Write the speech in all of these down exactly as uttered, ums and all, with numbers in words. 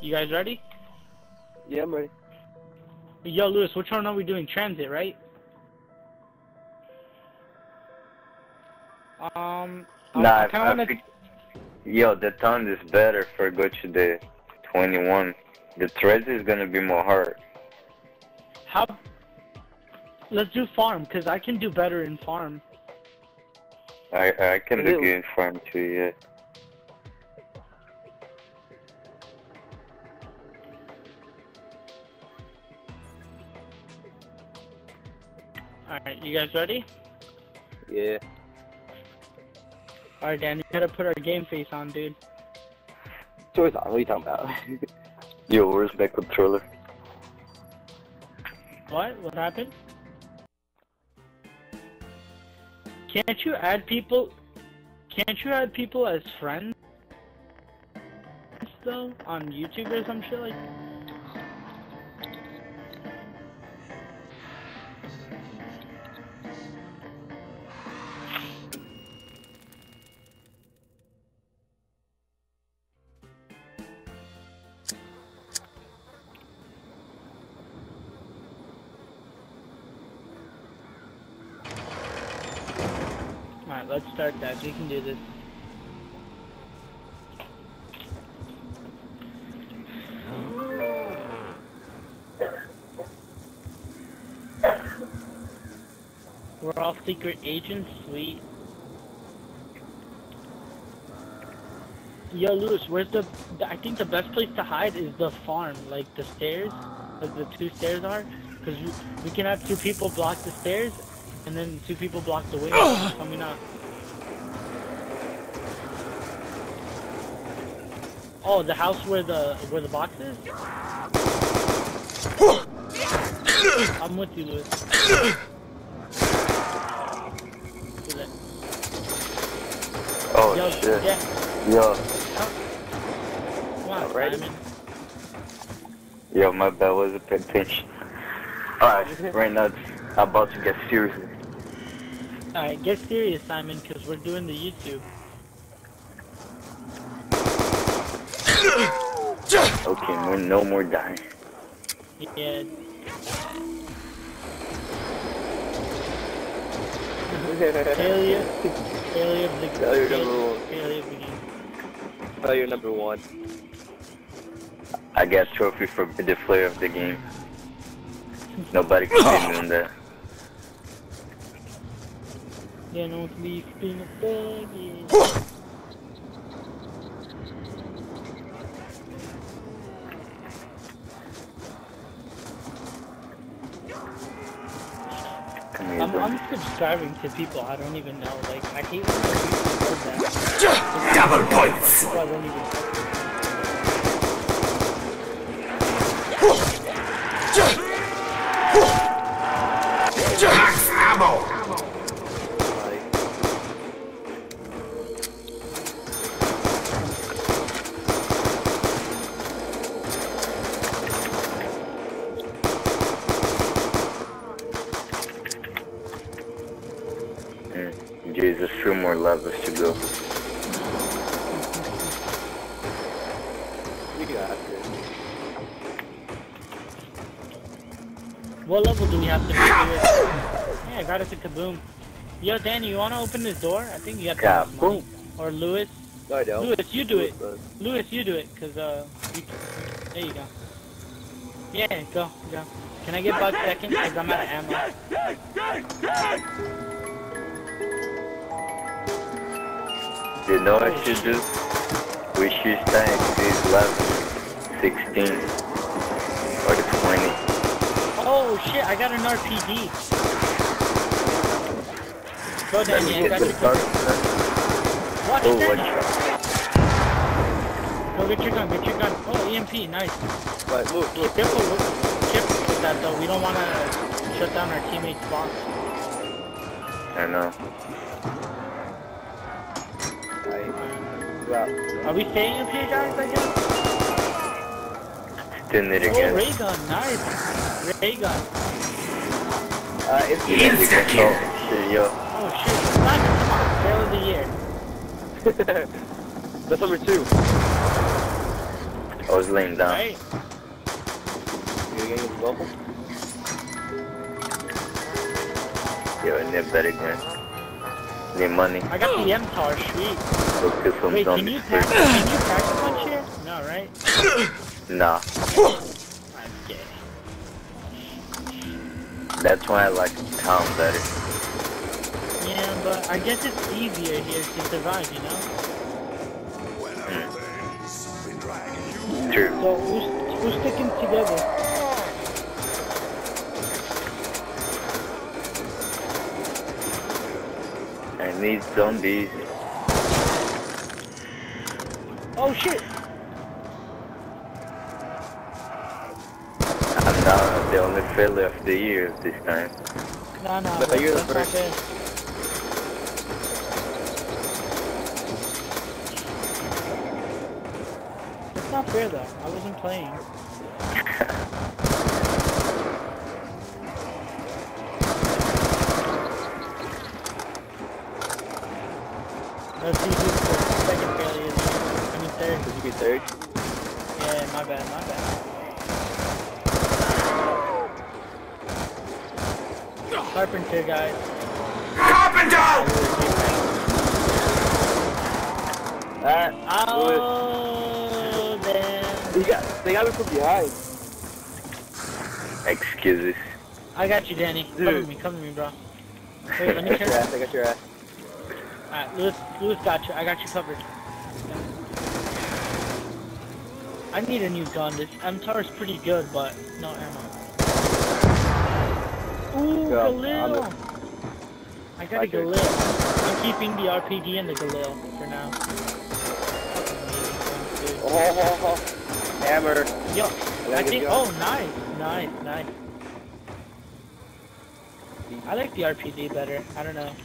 You guys ready? Yeah, I'm ready. Yo, Lewis, which one are we doing? Transit, right? Um, Nah, I I, kind I of want to... think, yo, the town is better for go to the twenty-one. The threads is gonna be more hard. How... Let's do farm, because I can do better in farm. I I can Is do it- good in farm too, yeah. Alright, you guys ready? Yeah. Alright, Dan, you gotta put our game face on, dude. Choice on, what are you talking about? Yo, where's my controller? What? What happened? Can't you add people... Can't you add people as friends? Though? On YouTube or some shit like that? Alright, let's start that. We can do this. We're all secret agents, sweet. Yo, Lewis, where's the... I think the best place to hide is the farm, like the stairs, like the two stairs are. Because we, we can have two people block the stairs, and then two people block the window coming out. Oh, the house where the where the box is? I'm with you, Lewis. Do that. Oh Yo, shit. yeah. Yo, Come on, Ready? Simon. yo, my bad, wasn't paying attention. Alright, right now it's about to get serious. Alright, get serious, Simon, because we're doing the YouTube. Okay, no, no more dying. Yeah. Failure. Failure of the Failure number one. Failure of the game. Oh, you're number one. I got trophy for the player of the game. Nobody can beat me on that. Yeah, no one's leaving a bag. Come here, I'm, bro. I'm subscribing to people I don't even know. Like, I hate when I do that. Double points! People I don't even Max ammo! Mm, Jesus, three more levels to go. You got it. What level do we have to be? Yeah, I got us a kaboom. Yo, Danny, you wanna open this door? I think you have to have money. Kaboom. Or Lewis. No, I don't. Lewis, you do it. But- Lewis, you do it, cause uh, you, there you go. Yeah, go, go. Can I get Bug second? Cause I'm out of ammo. You know what I should do? We should start these levels sixteen or the twenty. Oh shit, I got an R P D. Go, Let Danny, me I get got the your start. gun. Watch Oh, it, watch Danny. out. Go get your gun, get your gun. Oh, E M P, nice. Right, move, move. Careful with, careful with that though. We don't want to shut down our teammates' box. I know. Right. Are we staying up here, guys, I guess? Still need to Oh, get ray gun, nice. Ray gun. Uh, it's you need to get Insta-kill. oh, shit, yo. Oh shit, Simon, come on. Fail of the year. That's number two. I was laying down. Right? You getting the bubble? Yo, I need better gun. Need money. I got the M T A R, sweet. Go kill some Wait, can zombies you pack, first. can you pack a punch here? No, right? Nah. I'm gay. That's why I like town better. Yeah, but I guess it's easier here to survive, you know? Mm. True. So who's, who's sticking together? I need zombies. Oh shit! I'm now the only failure of the year this time. Nah, nah, But bro, you're the that's not first. fair. That's not fair though. I wasn't playing. Let's see who's the second failure is. I mean third. Would you be third? Yeah, my bad, my bad. Carpenter, guys. Ah, Oh, damn. you got, they got me from behind. Excuses. I got you, Danny. Dude. Cover me, cover me, bro. Wait, let I me got turn. your ass, I got your ass. Alright, Lewis, Lewis got you. I got you covered. I need a new gun. This M T A R is pretty good, but no ammo. Ooh, Go, I'm Galil! the- I got a My turn. Galil. I'm keeping the R P G and the Galil for now. Fucking amazing guns, dude. Oh, oh, oh. Hammer. Yo, Yeah, I good think. job. Oh, nice, nice, nice. I like the R P G better. I don't know.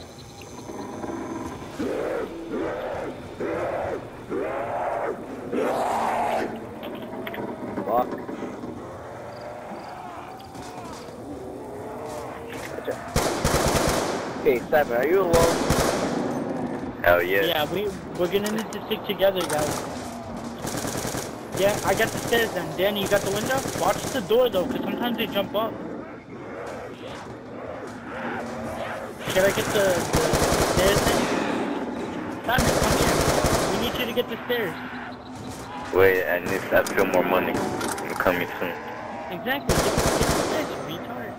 Fuck. Gotcha. Okay, Seven, are you alone? Hell yeah. Yeah, we we're gonna need to stick together, guys. Yeah, I got the stairs then. Danny, you got the window? Watch the door though, because sometimes they jump up. Should I get the, the stairs then? Simon, come here. We need you to get the stairs. Wait, I need I feel more money. I'm coming soon. Exactly. Get, get the stairs, you retard.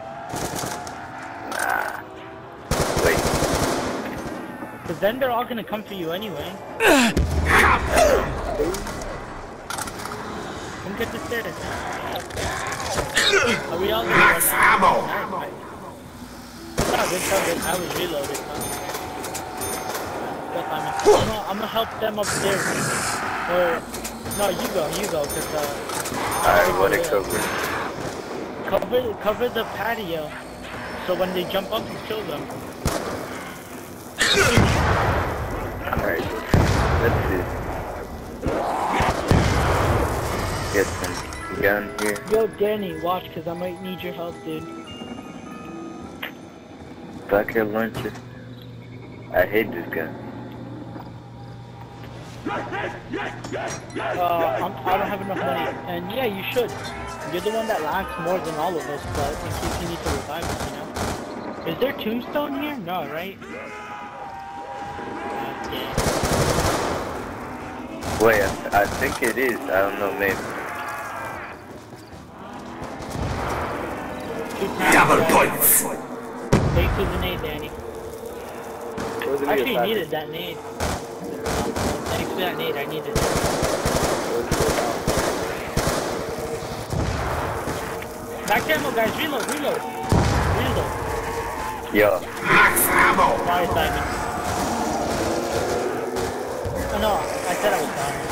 Nah. Wait. Because then they're all gonna come for you anyway. Come get the stairs. Are we all gonna run now? Nice. It's not good coverage. I was reloaded. Huh? I'm gonna, I'm gonna help them upstairs. Or no, you go, you go, cause uh. Alright, what it cover? Cover, cover the patio, so when they jump up, you kill them. Alright. Let's see. Get some gun here. Yo, Danny, watch, cause I might need your help, dude. Rocket launcher. I hate this gun. Uh, I'm, I don't have enough money, and yeah, you should. You're the one that lasts more than all of us, but in case you need to revive us, you know. Is there tombstone here? No, right? Okay. Wait, I, I think it is. I don't know, maybe. Double points! Thanks for the nade, Danny. Where's the I actually video, needed that nade. Thanks for that nade, I needed it. Back ammo, guys, reload, reload. Reload. Yo, Sorry, Simon. Oh no, I said I was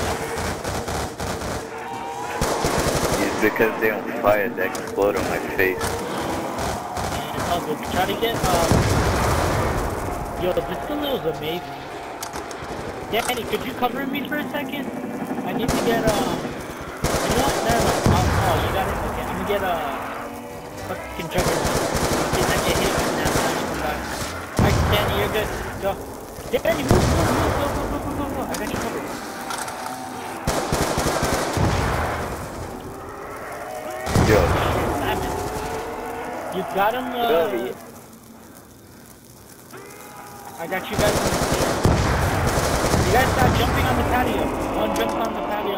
sorry. it's because they on fire that explode on my face. And it's all good. Try to get, um... Yo, this Galil's amazing. Danny, could you cover me for a second? I need to get, um... You know what? Never mind. Oh, oh, you got it? Okay, I'm gonna get, uh... fucking trigger. In case I get hit and then I come back. Alright, Danny, you're good. Go. Danny, move, move, move, go, go, go, go, go, go. I got you covered. Yo. Simon. You got him, uh... I got you guys on the stairs. You guys start jumping on the patio. One jump on the patio.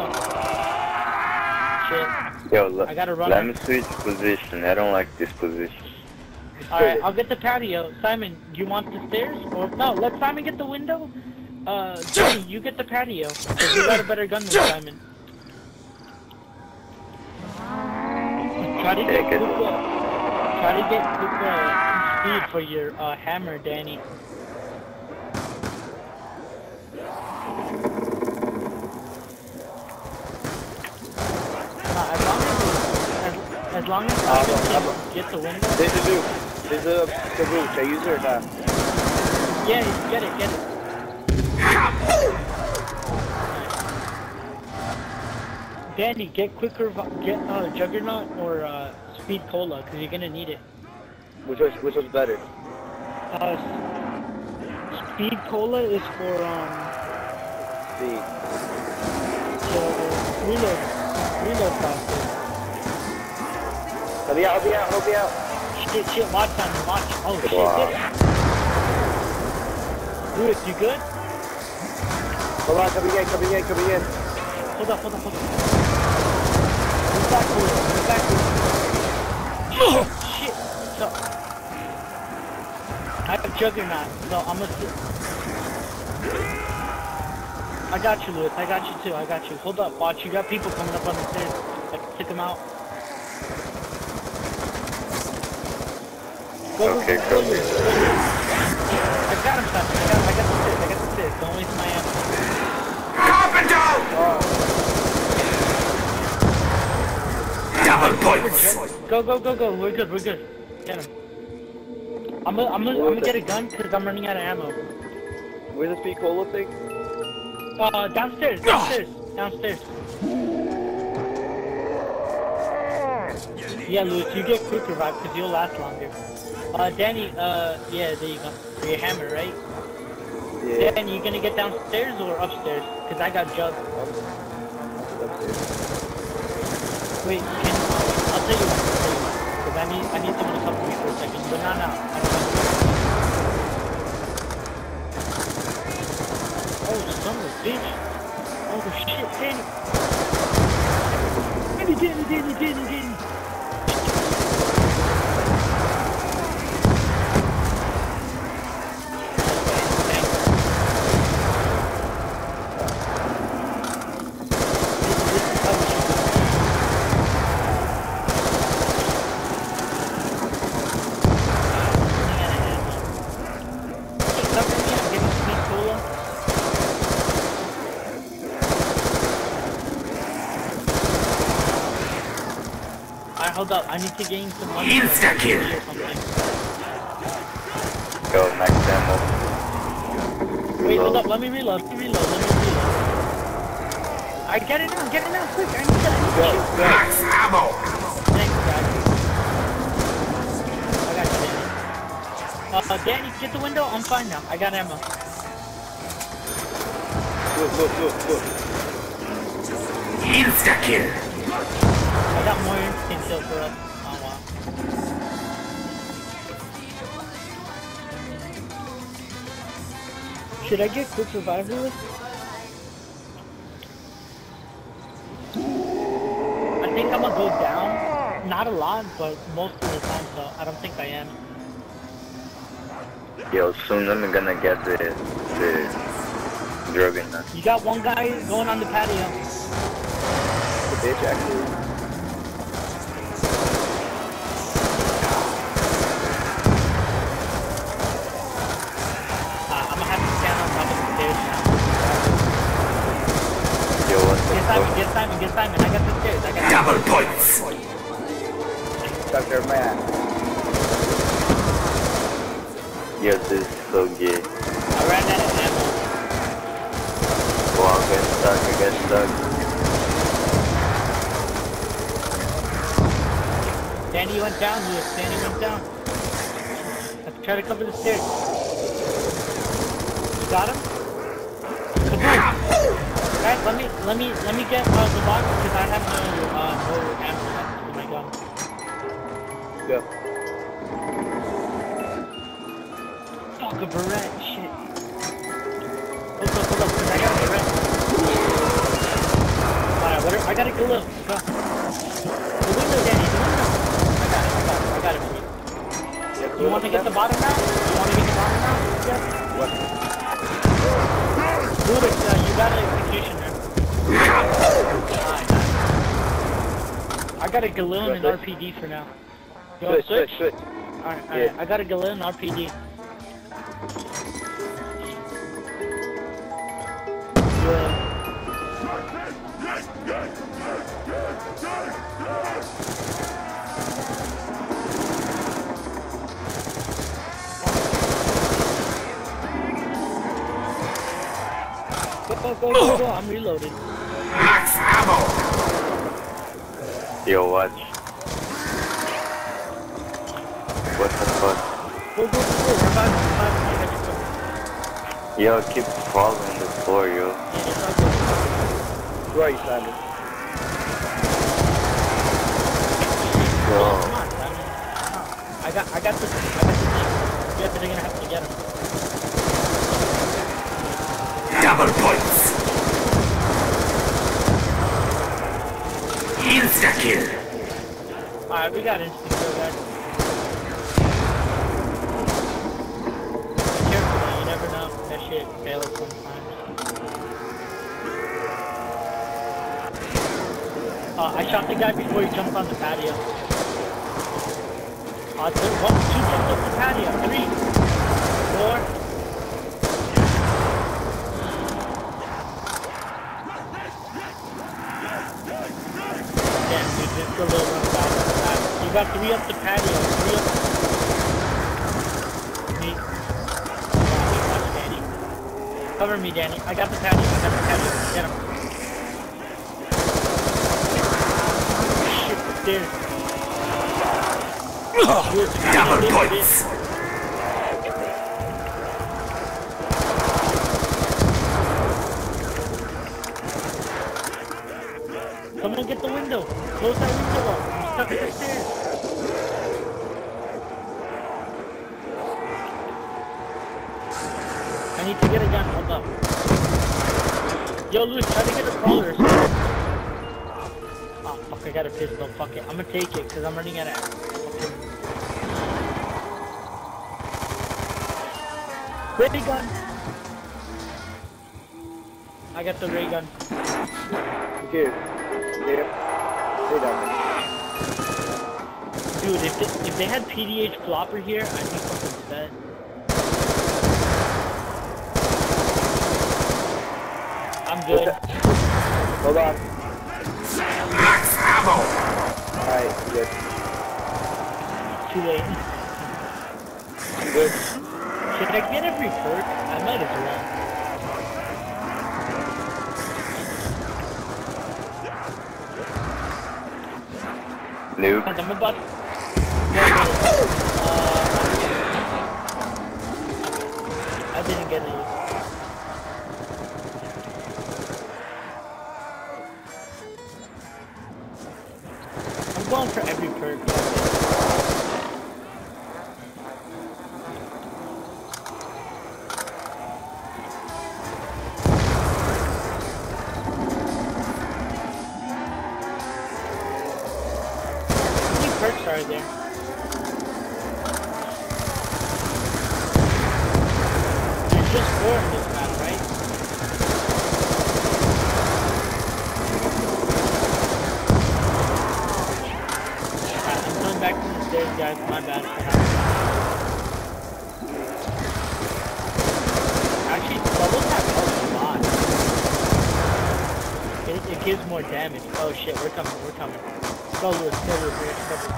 Shit. Yo, let, I gotta run. let me switch position. I don't like this position. Alright, I'll get the patio. Simon, you want the stairs? Or no, let Simon get the window. Uh, Jimmy, you get the patio. Cause you got a better gun than Simon. Try to get quick, uh, try to get quick uh, speed for your uh, hammer, Danny. Uh, as long as as, as long as Simon can get the window. There's a roof. There's a the roof. Should I use it or not? Yeah, get it, get it. Danny, get quicker, get uh, Juggernaut or uh, Speed Cola, because you're gonna need it. Which one's, which one's better? Uh, Speed Cola is for, um... Speed. So, reload, reload faster. Help me out, help me out, help me out. Shit, shit, watch Simon, watch. Oh, shit, Wow. shit. Lewis, you good? Hold on, coming in, coming in, coming in. Hold up, hold up, hold up. Move back, Lewis, move back, Lewis. Shit, so... I have Juggernaut, so I'm gonna... I got you, Lewis, I got you too, I got you. Hold up, watch, you got people coming up on the stairs. I can take them out. Go, go, Okay, go, go. go, go, go. I got him, Simon, I got, I got the stairs, I got the stairs. Don't waste my ammo. Carpenter! Double points! Go, go, go, go, we're good, we're good. Get him. I'm gonna, I'm gonna, I'm gonna get a gun because I'm running out of ammo. Where's the Speed Cola thing? Uh, downstairs, downstairs, downstairs. Yeah, Lewis, you get quick revive because you'll last longer. Uh, Danny, uh, yeah, there you go. For your hammer, right? Yeah. Danny, you gonna get downstairs or upstairs? Because I got Jug. Upstairs. Wait, can, I'll tell you what, I'll tell you what. Because I need, I need someone to cover me for a second. But not now. I don't know. Oh, son of a bitch. Oh, shit, Danny. Danny, Danny, Danny, Danny, Danny. Hold up, I need to gain some money. Insta-kill! Go, max ammo. Wait, hold Reload. up, let me reload, let me reload, let me reload. I get it now, get it now, quick, I need to, I need to shoot. Max ammo! Thanks, guys. I got you, Danny. Uh, Danny, get the window, I'm fine now, I got ammo. Look, look, look, look. Insta-kill! I got more instant kill for us. Oh wow. Should I get quick revive with? I think I'm gonna go down. Not a lot, but most of the time, so I don't think I am. Yo, soon I'm gonna get the the Juggernaut. You got one guy going on the patio. The bitch, actually. Get Simon, get Simon, I got the stairs, I got the Double points! Doctor Man. Yo, this is so gay. I ran out of ammo. Wow, I get stuck, I get stuck. Danny went down, Lewis, Danny went down. Let's try to cover the stairs. You got him? Kaboom! Guys, let me, let me, let me get uh, the box because I have no, uh, no ammo left for my gun. I got a glue. Go. The window, Danny. The window. I got it. I got it. I got it for you. Yeah, You want to get the bottom now? You want to get the bottom now? Yeah. What? Ludix, uh, you got an executioner. Alright, nice. I got a Galil and R P D for now. You want Switch, to switch, switch? switch. Alright, alright. Yeah. I got a Galil and R P D. Yeah. Go, go, go, go, go. I'm reloaded. Max ammo! Yo, watch. What the fuck? Go, go, go, go. Revive, revive, revive. Yo, keep falling on the floor, yo. Yeah, it's all good. Where are you, Simon? Yo. Come on, Simon. I got, I got the, I got the thing. You guys are gonna have to get him. Double points! Insta-kill! Alright, we got instant kill, guys. Be careful, man. You never know. That shit fails sometimes. Uh, I shot the guy before he jumped on the patio. Uh, two, one, two jumped off the patio. Three. Four. Damn, dude, this is a little rough out. You got three up the patio. Three up. Me. Watch Danny. Cover me, Danny. I got the patio. I got the patio. Get him. Shit, the stairs. Dude, the patio, Double this, points! this. Someone get the window. Close that window up. I'm stuck at the stairs. I need to get a gun. Hold up. Yo, Luis, try to get a crawler or something. Oh, fuck, I got a pistol. Fuck it. I'm gonna take it, because I'm running out of fucking... Ray gun! I got the ray gun. Here. Here. Stay down there. Dude, if they, if they had P D H flopper here, I'd be fucking set. I'm good. Hold on. Max ammo! Alright, good. Too late. You good? Should I get every perk? I might as well. Noob. I'm about to... Uh, I didn't get it. I'm going for every perk. How many perks are there? There's just four in this map, right? Alright, I'm coming back from the stairs, guys. My bad for having Actually, bubbles have helped a lot. It, it gives more damage. Oh shit, we're coming, we're coming. Go Lewis, go Lewis, go Lewis.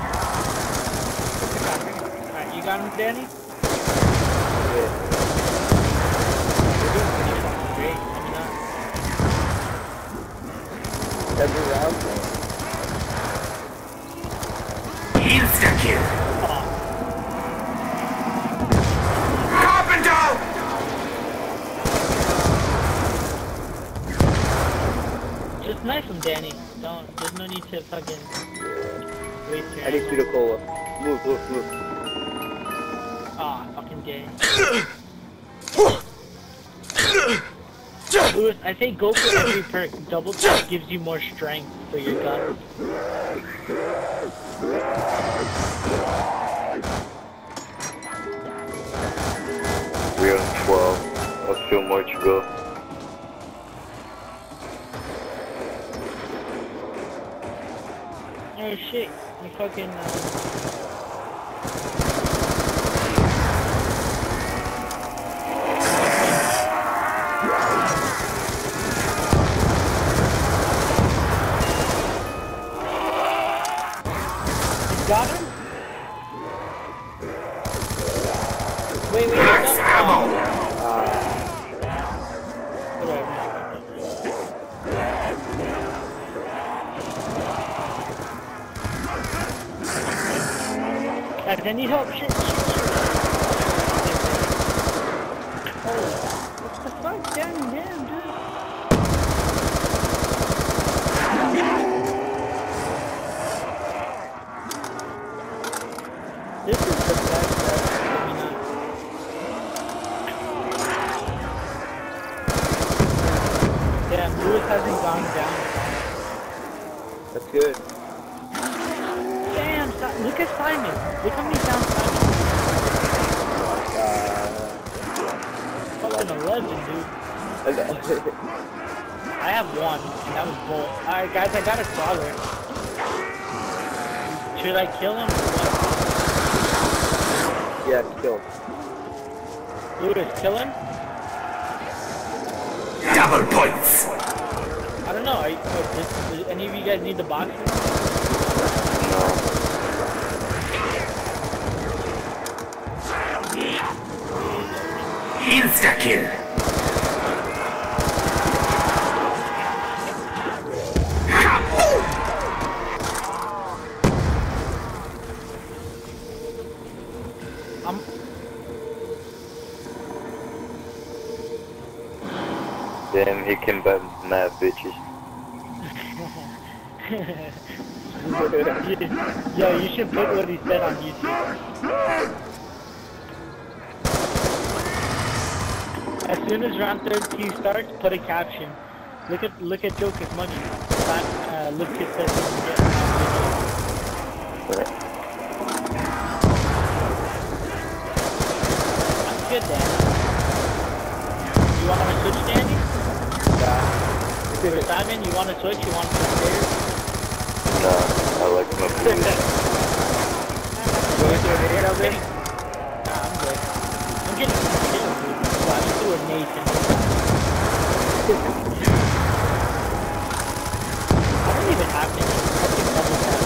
Alright, you got him, Danny? Yeah. You're doing pretty fucking great. I mean, not. Every round. Insta-kill! Oh, Carpenter! just knife him, Danny. Don't, there's no need to fucking waste your I need ammo. Pseudo Cola. Move, move, move. Ah, fucking gay. Lewis, I say go for every perk. Double tap gives you more strength for your gun. We're on twelve. A few more to go. Oh shit, you fucking uh... got him? Wait, wait, Max wait, ammo! Guys, I need help. Shit, shit, shit. Oh, what the fuck? Damn, damn, dude. This is the best stuff. I mean, uh, damn, Lewis hasn't gone down. That's good. Damn, Si- look at Simon. Look how many down Simon. Uh, Fucking eleven, dude. I have one, and that was bull. Alright, guys, I got a crawler. Should I kill him or what? yeah, kill. Lewis, kill him? Double points! I don't know. Are you, oh, does, does any of you guys need the box? Insta-kill! I'm... Damn, he can buy mad bitches. Yo, you should put what he said on YouTube. As soon as round thirteen starts, put a caption. Look at look at Joke as much time uh, Lucas says he can get. I'm good, Danny. You want to switch, Danny? Yeah. For Simon, you want to switch? You want to switch players? Nah, I like my food. You want to do a hit of it? Nah, I'm good. I'm getting some kills, dude. Wow, you threw a Nathan. I don't even have to. I think double tap.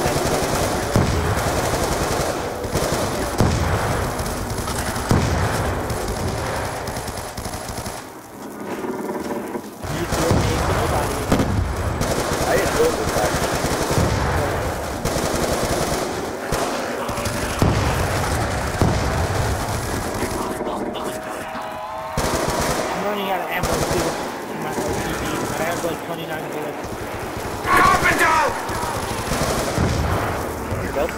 You threw a Nathan, nobody. I didn't know this actually. I'm running out of ammo too. In my R P G. I have like twenty-nine bullets. Carpenter! Nope.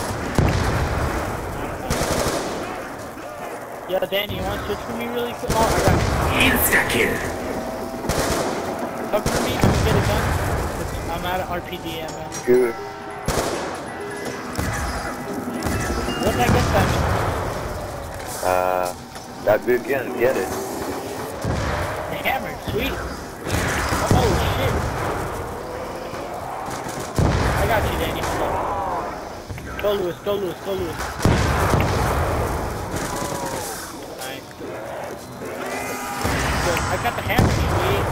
Yo, Danny, you want to switch for me really quick? Oh, I got Insta-kill! Cover for me. I'm gonna get a gun. I'm out of R P G ammo. Good. What did I get, Simon? Uh, that good gun, get it. The hammer, sweet. Oh shit. I got you, Danny. Hold on. Go, Lewis. Go, Lewis. Go, Lewis. Nice. Good. I got the hammer, sweet.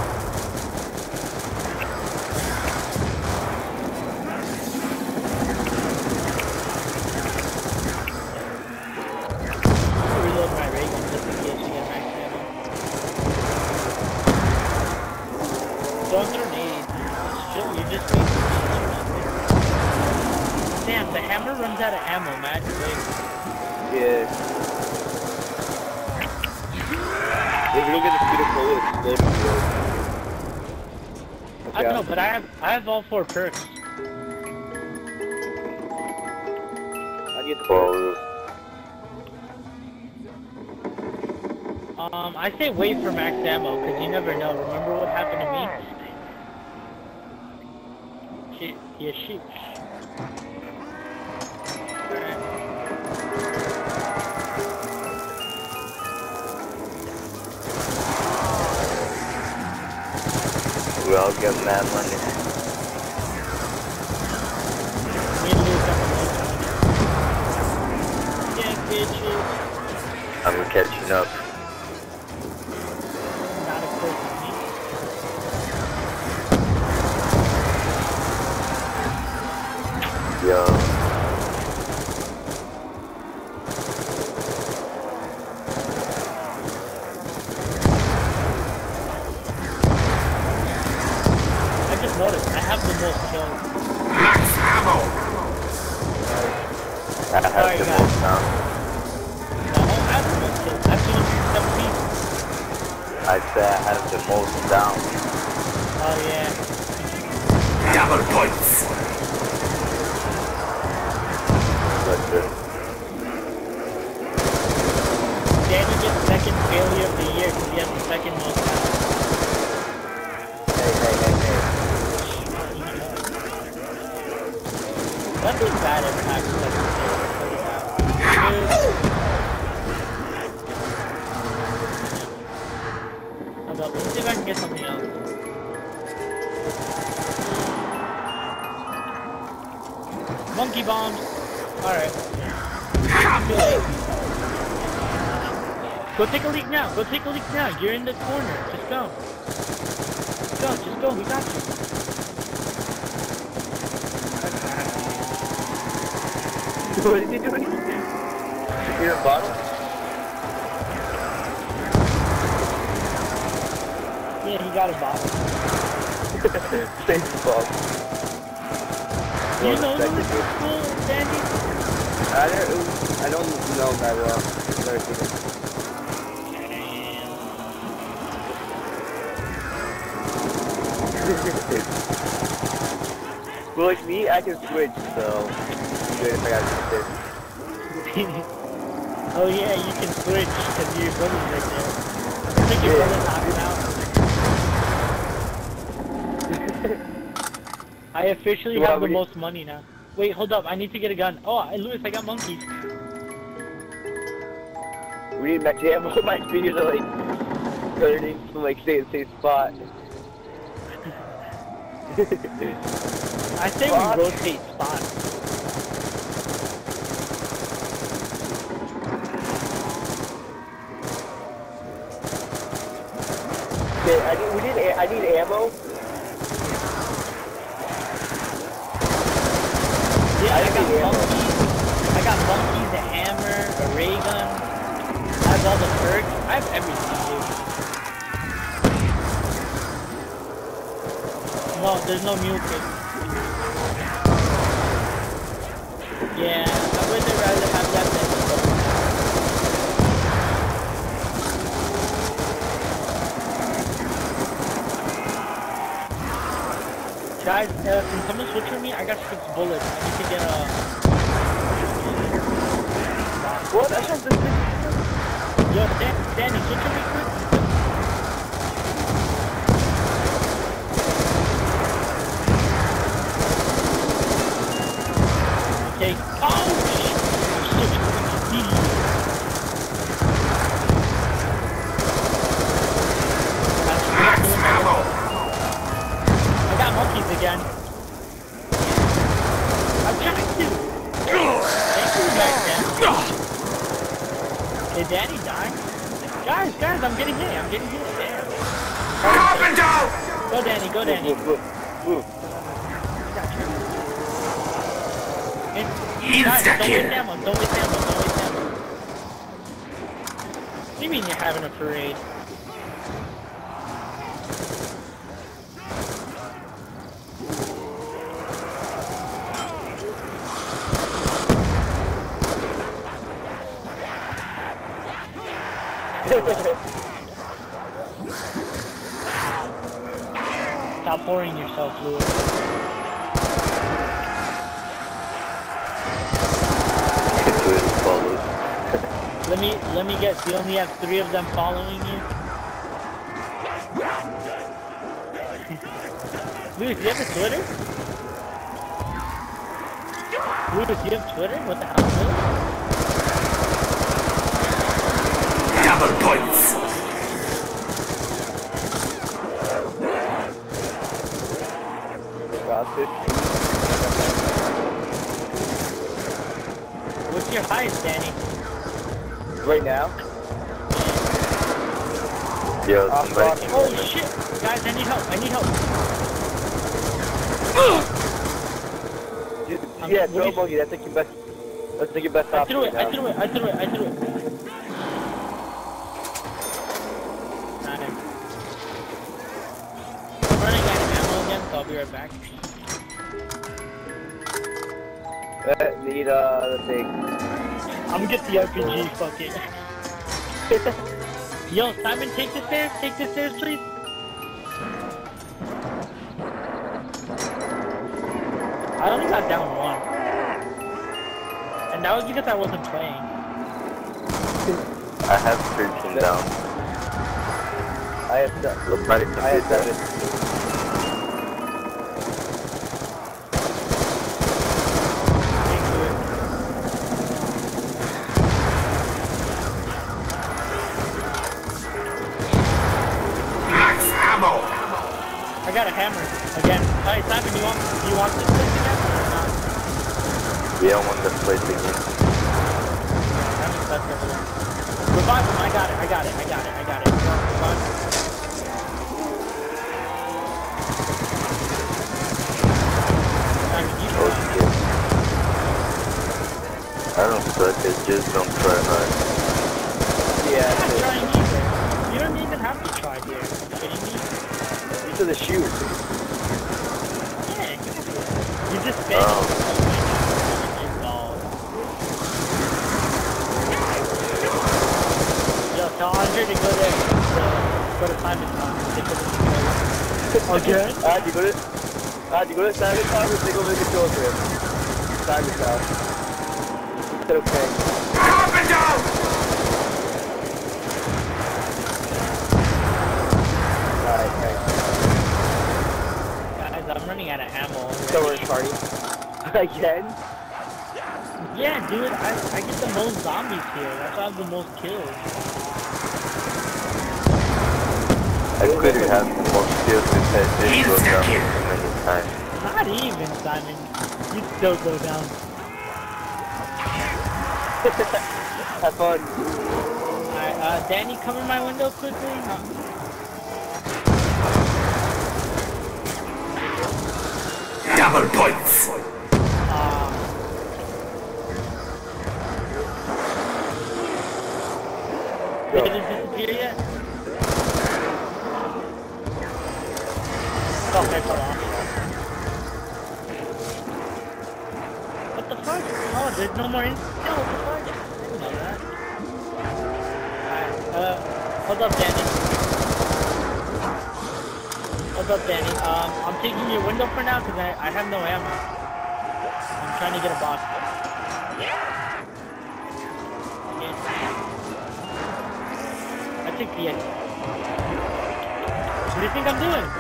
I'm gonna reload my ray gun just in case you get max ammo. Don't grenade. Shit, you just wait for me. Damn, the hammer runs out of ammo, man. Wait. Yeah. If you look at the speed of bullet, it's loading slow. I don't know, but I have I have all four perks. I get the Oh, Um, I say wait for max ammo, because you never know. Remember what happened to me? Shit, yeah, shoot. Alright. We all get mad money. Me and Luke have a low time. Yeah, bitches. I'm catching up. Not a quick me. Yo. I just noticed, I have the most kills. Max ammo. I have Sorry, the guys. most now. No, I have the most kills. I have two hundred seventeen. I say I have the most down. Oh yeah. Double points. But uh, Danny gets second failure of the year because he has the second most kills. Hey, hey, hey, hey. Nothing bad ever happens like this. Hold up, let's see if I can get something else. Monkey bombs. Alright. Go take a leak now. Go take a leak now. You're in the corner. Just go. Just go. Just go. We got you. What is he doing? You're a bottle? Yeah, he got a bottle. Same ball. Do you know Lewis School, Dandy? I don't, I don't know that well. I've never seen it. Well, like me, I can switch, so good if I got this. Oh yeah, you can switch because your brother's right there. I think your Yeah. brother knocked him out. I officially Well, have the we- most money now. Wait, hold up, I need to get a gun. Oh, I- Lewis, I got monkeys. We need max ammo. My fingers are like hurting from like stay in the same spot. I say Fuck. we rotate spots. Okay, I need, we need, a- I need ammo. Yeah, I I, got need ammo. monkeys. I got monkeys, a hammer, a ray gun. I have all the perks. I have everything, dude. No, there's no mule kit. Yeah, I would rather have that than the bow. Guys, uh, can someone switch for me? I got six bullets. I need to get a... What? That sounds good. Yo, Dan Danny, switch for me quick. Okay. Oh, shit. I'm such a fucking idiot. Max ammo. I got monkeys again. I'm trying to. Thank you, back then. Okay, Danny died. Guys, guys, I'm getting hit. I'm getting hit. Damn. Carpenter. Go, Danny. Go, Danny. Move, move, move. I got you. And, guys, Insta don't waste kill. ammo. Don't waste ammo. Don't waste ammo. What do you mean you're having a parade? Stop pouring yourself, Lewis. It will follow. Let Let me, let me guess, you only have three of them following you? Louis, do you have a Twitter? Louis, do you have Twitter? What the hell, Louis? Double points. Got this. What's your highest, Danny? Right now? Yo, Uh, somebody fuck. can Oh shit! Guys, I need help, I need help. Just, I'm- yeah, what throw do a you- bogey. That's like your best. That's like your best I option threw it, right I threw now. it, I threw it, I threw it, I threw it. Nice. I'm running out of ammo again, so I'll be right back. Uh, need uh the thing. I'm gonna get the R P G, fuck it. Yo, Simon, take the stairs, take the stairs, please. I only got down one. And that was because I wasn't playing. I have thirteen down. I have seven. Somebody can I have do that. seven. Thank you. Max ammo. I got a hammer again. Alright, Simon, you want you want this place again or not? Yeah, I want the place again. Hammers best over there. Revive him, I got it, I got it, I got it, I got it. Revive. Simon, you Oh shit. I don't suck, I just don't try hard. Yeah, I'm not that's trying either. You don't even have to try here. Are you kidding me? it. These are the shoes. Yeah. You just spend Oh. Yo, tell Andre to go there. To, go to Simon's house. Take over the controller. Again? Ah, you go to Ah, you go to Simon's house and take over the controls for him. Simon's house. Is that okay? Carpenter! Alright, okay. Guys, I'm running out of ammo. So we're in party. Again? Yeah, dude, I, I get the most zombies here. That's why I have the most kills. I couldn't have the most skills because I did go down too many times. Not even, Simon. You'd still go down. Have fun. Alright, uh, Danny, cover my window quickly. Uh, Double points. uh, did it disappear yet? Oh, I fell off. What the fuck? Oh, there's no more in- No, what the fuck? I didn't know that. Alright, uh, hold up, Danny. Hold up, Danny. Um, I'm taking your window for now because I, I have no ammo. I'm trying to get a box. I take the exit. What do you think I'm doing?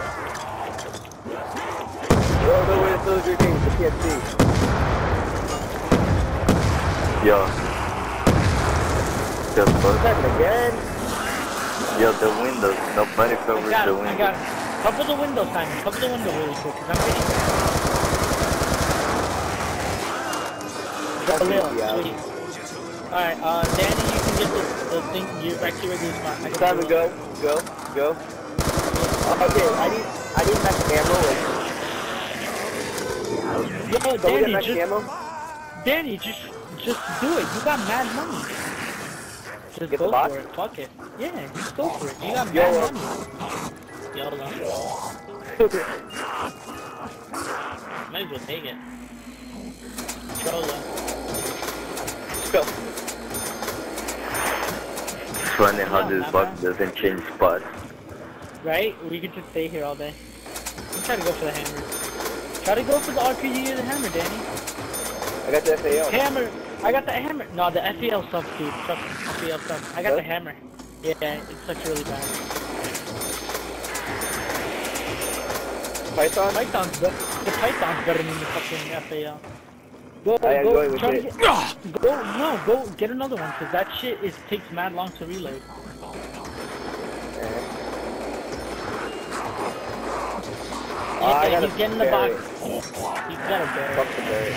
Oh, no, wait, those are your games. The P S C. Yo. The fuck? Seven again? Yo, the windows. Nobody I covers got the it, I windows. got it. Cover the window, Simon. Cover the window really quick because I'm getting... That's A little, yeah. sweet. Alright, uh, Danny, you can get the, the thing, get back to your regular spot. I can Simon, do it. go. Go. Go. Uh, okay, I need, I need max ammo. Like, Yo, don't we get Danny, max just, ammo? Danny, just, just do it. You got mad money. Just Get go the box? for it. Fuck it. Yeah, just go for it. You got YOLO. mad money. YOLO. Might as well take it. Controller. Let's go. It's funny how Yeah, this not box bad. doesn't change spots. Right? We could just stay here all day. I'm trying to go for the hammer. Try to go for the R P G or the hammer, Danny. I got the F A O. Hammer! I got the hammer. No, the F E L sucks, dude. Trust me, F E L sucks. I got the hammer. Yeah, it sucks really bad. Python? Python's better. The Python's better than the fucking F A L. Go, I am go, going with try to it. get, go, no, go get another one, cause that shit is takes mad long to reload. Uh, I Yeah, gotta he's getting the bury box. it. He's got a bear. Fuck the berry.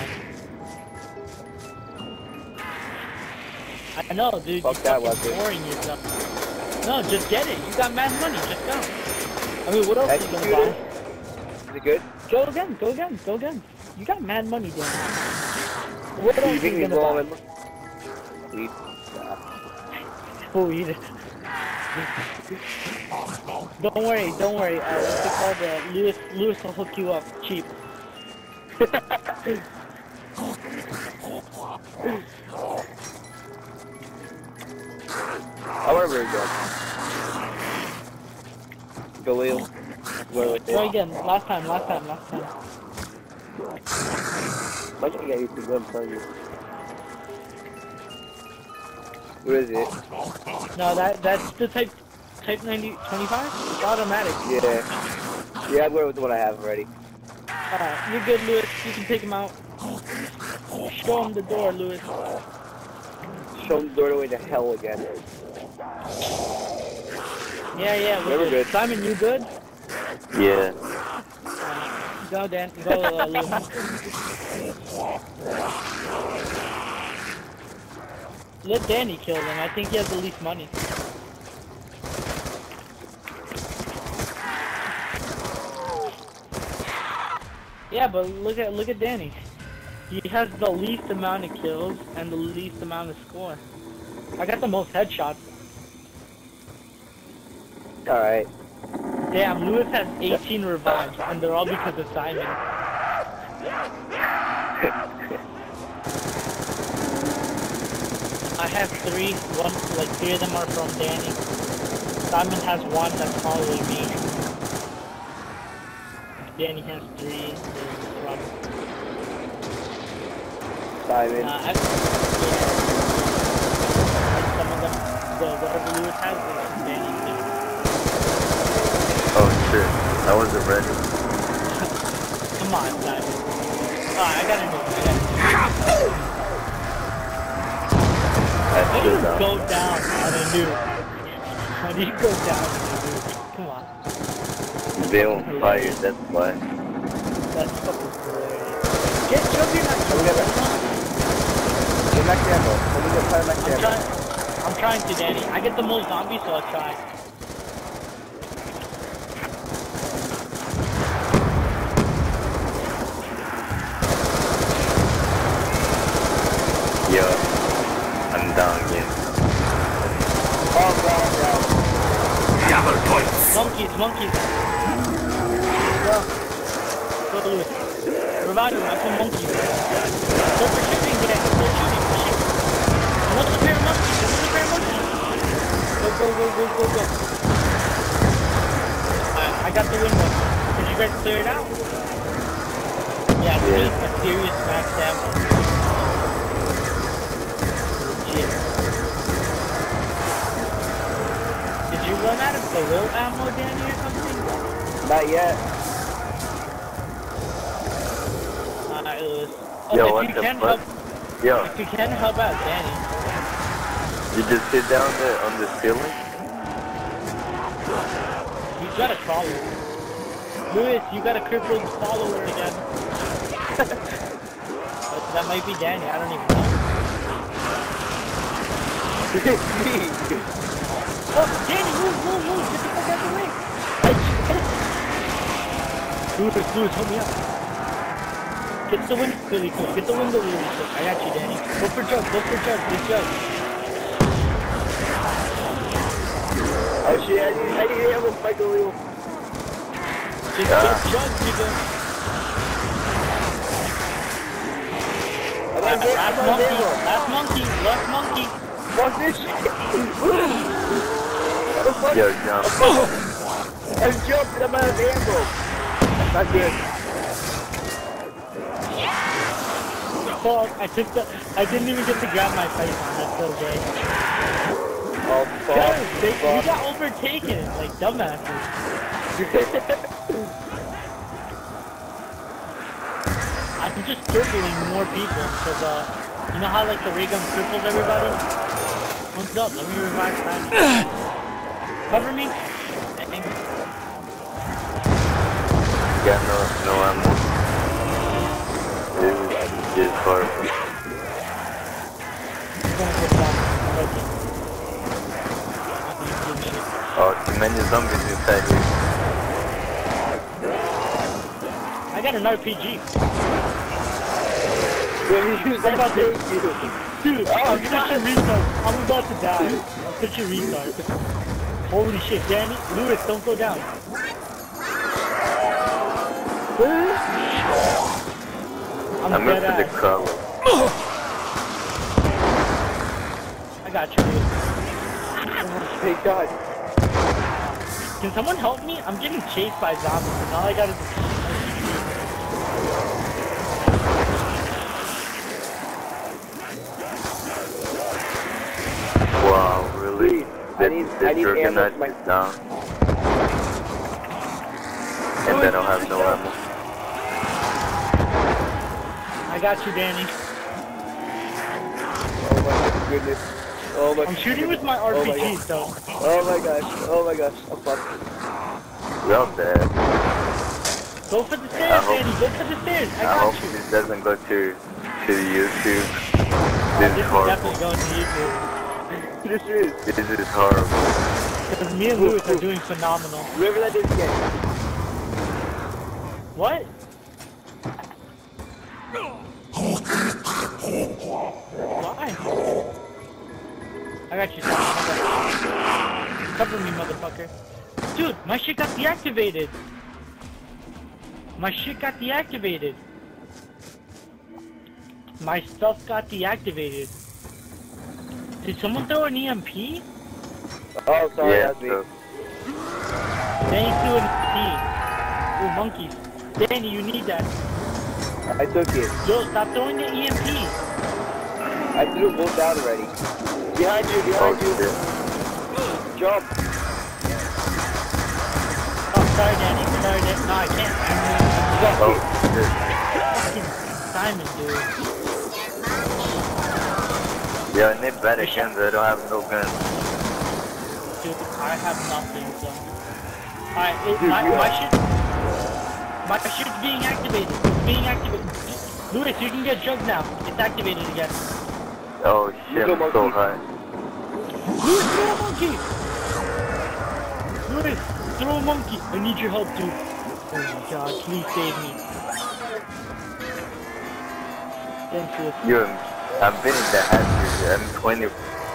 I know, dude. Fuck You're that fucking weapon. boring yourself. No, just get it. You got mad money. Just go. I mean, what else are you gonna Execute it. buy? Is it good? Go again. Go again. Go again. You got mad money, Dan. What Do else you are think you we gonna blow buy? him? Weed. Nah. Oh, eat it. Don't worry, don't worry. Uh, what's it called? Uh, Lewis, Lewis will hook you up cheap. I want to really go. Galil. Where with Try it? again. Last time, last time, last time. Why can't I get used to go? I'm telling you. What is it? No, that that's the type type ninety twenty-five. It's automatic. Yeah. Yeah, I'm going with the one I have already. Alright, you're good, Lewis. You can take him out. Show him the door, Lewis. Show them the doorway to hell again. Yeah, yeah, we're Never good. good. Simon, you good? Yeah. Alright, go, Dan. Go, uh, Lewis. Let Danny kill them. I think he has the least money. Yeah, but look at look at Danny. He has the least amount of kills and the least amount of score. I got the most headshots. Alright. Damn, Lewis has eighteen revives, and they're all because of Simon. I have three. One, like three of them are from Danny. Simon has one that's probably me. Danny has three. There's from. Simon. Uh, I, yeah. And some of them, the whatever Lewis has, is from Danny too. Oh shit, I wasn't ready. Come on, Simon. Alright, I gotta move. I gotta move. I How do you should have. go down on a nuke? How do you go down on a nuke? Come on. They don't fire, that's why. That's fucking hilarious. Get Juggernaut. Let me get that. Get max ammo. Let me get fire max I'm ammo. trying. I'm trying to, Danny. I get the most zombies, so I'll try. Yo, I'm down again. Oh, down, down. Double points. Monkeys, monkeys. Go. Go, Lewis. Revive him. I put monkeys. Go for shooting, Danny. Go shooting. Shoot. Another pair of monkeys. Another pair of monkeys. Go, go, go, go, go, go. Alright, I got the window. Did you guys clear it out? Yeah, we need a serious max ammo. Legit. Did you run out of Galil ammo, Danny, or something? Not yet. Alright, Lewis. Oh, Yo, if what you the can fuck? help, Yo, if you can help out Danny. you just sit down there on the ceiling? You got a follower. Lewis, you got a crippled follower again. But that might be Danny, I don't even know. Oh, Danny, move, move, move, get the fuck out of the way. Lewis, Lewis, help me out. Get the window really quick, get the window really quick. I got you, Danny. Go for Jug, go for Jug, get Jug. Oh shit, I need, I need ammo for my Galil. Just Ah. get Jug, nigga. I'm on ammo. Last I'm on monkey, ammo. last monkey, last monkey. Fuck this shit. What the fuck? Yo, jump. I jumped and I'm out of ammo. That's not good. fuck. I took the. I didn't even get to grab my face on. That's so gay. Oh, fuck. Guys, they, we fuck. got overtaken like dumbasses. I'm just circling more people because, uh, you know how like the ray gun cripples everybody? What's up? Let me revive time. Cover me. Thank you. Yeah, no, no ammo. This is this is horrible. I'm gonna get down. Okay. Oh, too many zombies inside here. I got an R P G. I'm about to you. Dude, oh, I'm such a retard. I'm about to die. I'm such a retard. Holy shit, Danny. Lewis, don't go down. I'm, I'm dead up to the ass. crowd. I got you, dude. Thank God. Can someone help me? I'm getting chased by zombies, and all I got is a... Wow, really? I The, need- the I need ammo juggernaut for my- is down. And they don't have no ammo. I got you, Danny. Oh my goodness. Oh my I'm shooting with my Oh R P my G, so... Oh my gosh. Oh my gosh. I'm fucked. We're all dead. Go for the I stairs, hope- Danny. Go for the stairs. I I got hope you. this doesn't go to to YouTube. Oh, This this is is horrible. definitely going to YouTube. This is. This is horrible. Because me and Lewis are doing phenomenal. Whoever that is again. What? Why? I got you, son. I got you. Cover me, motherfucker. Dude, my shit got deactivated. My shit got deactivated. My stuff got deactivated. Did someone throw an E M P? Oh, sorry, Yeah, that's me. so Danny threw an E M P. Ooh, monkeys. Danny, you need that. I took it. Yo, stop throwing the E M P. I threw it both down already. Behind you, oh behind you. shit. Jump. Oh, sorry, Danny. Sorry, Danny. No, I can't. Oh shit. Fucking Simon, dude. Yeah, I need better guns. I don't have no guns. Dude, I have nothing, so. Alright, it, Dude, my, you my are- shit. My shit's being activated. It's being activated. Lewis, you can get drugs now. It's activated again. Oh shit, I'm so high. Lewis, throw a monkey! Lewis, throw a monkey. I need your help, dude. Oh my god, please save me. Thanks, Lewis. Yo, I've been in the hazard. I'm twenty.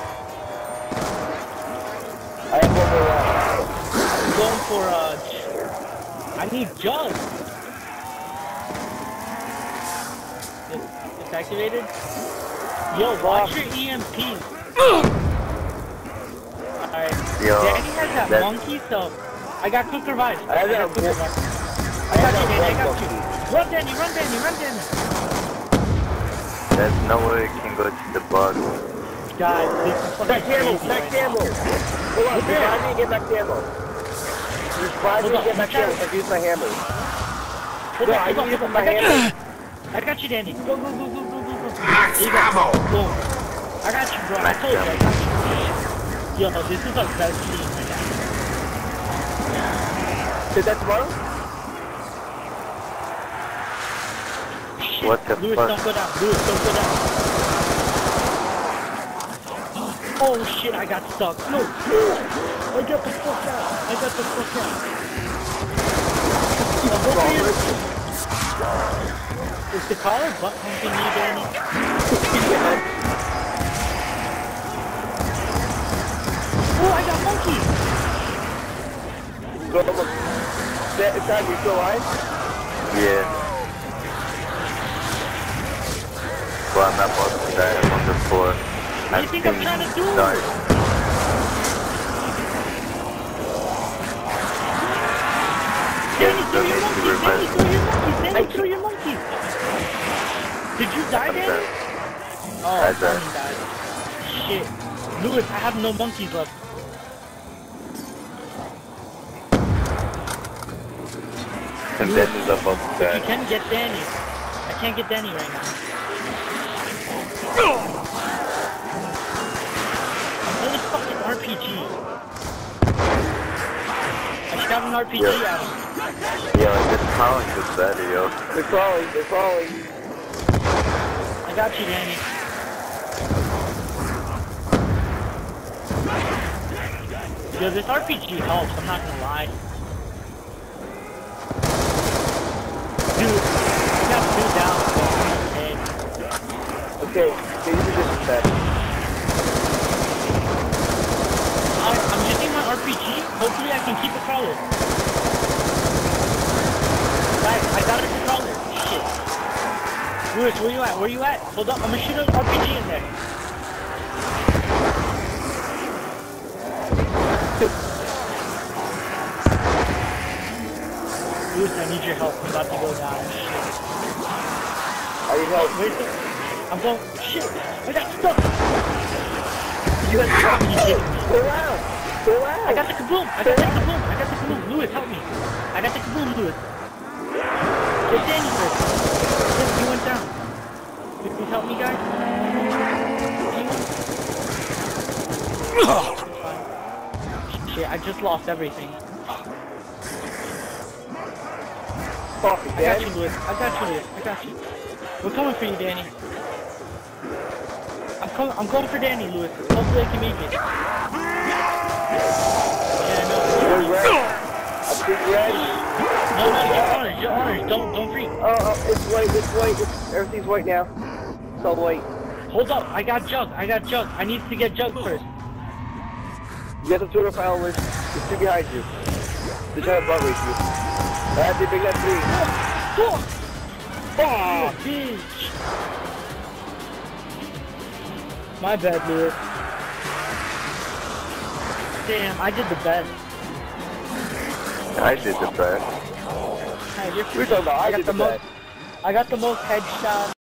I have one more round. I'm going for, uh... I need jugs. It's, it's activated? Yo, watch your E M P. Alright. Yo, Danny has that that- monkey, so I got quick revive. I have that got quick one- revive. I I got have you, Danny, I that got one you. Run, Danny, run, Danny, run, Danny. There's no way we can go to the boss. Guys, this is fucking Back ammo, crazy back right now. ammo. Hold on, Where? revive me and get back ammo. Revive me Hold and on, get back I'm ammo. I've used my hammer. Hold No, on, I hold on, used hold on. my I got you. hammer. I got you, Danny. Go, go, go, go, go, go, go. Max There you go. ammo! Boom. I got you, bro. I Max told you, I ammo. got you. Yo, this is our best team right now. Is that tomorrow? Shit. What the Lewis, fuck? don't go down. Lewis, don't go down. Oh shit, I got stuck. No. I got the fuck out. I got the fuck out. Oh, go for your... Is the collar butt pumping you, Danny? Oh, I got monkey. Go, look. Is that you still alive? Yeah. Well, I'm not supposed to die. I'm on the floor. What do you think I'm trying to do? Sorry. Danny, Yes, throw your okay, monkey. super Danny, fast. throw your monkey. Danny, throw your monkey. Did you die, I'm Danny? dead. Oh, I Danny died. died. Shit. Lewis, I have no monkeys left. And then is up on the You side. can get Danny. I can't get Danny right now. What is fucking R P G? I should have an R P G Yeah. out. Yo, this talent is better, yo. They're crawling, they're crawling. I got you, Danny. Yo, this R P G helps, I'm not gonna lie. Dude, I got two down, so I'm okay. Okay, okay, you can just that. I, I'm using my R P G. Hopefully I can keep a crawler. Guys, I got a crawler. Shit. Lewis, where you at? Where you at? Hold up, I'm gonna shoot an R P G in there. Lewis, I need your help. I'm about to go down. Shit. I need help. Where's the... I'm going... Shit! I got stuck! You got stuck! You kidding me? Go out! Go out! I got the kaboom! I got the kaboom! I got the kaboom! Lewis, help me! I got the kaboom, Lewis! Get Danny first! Yes, he went down! Please help me, guys! Anyone? Shit, I just lost everything. Fuck, I got you, Lewis. I got you, Lewis. I got you. We're coming for you, Danny. I'm coming. I'm going for Danny, Lewis. Hopefully I can make it. Yeah, no. You're red. I'm big red. No, no, you're orange. You're orange. Don't, don't freak. Oh, oh, it's white, it's white. It's, everything's white now. It's all white. Hold up. I got Jug. I got Jug. I need to get Jug first. You got the Twitter file list. There's two behind you. They're trying to butt race you. I have to bring that three. Oh, oh, bitch. My bad, Lewis. Damn, I did the best. I did the best. Hey, you're We're talking about I got did the the most. best. I got the most headshots.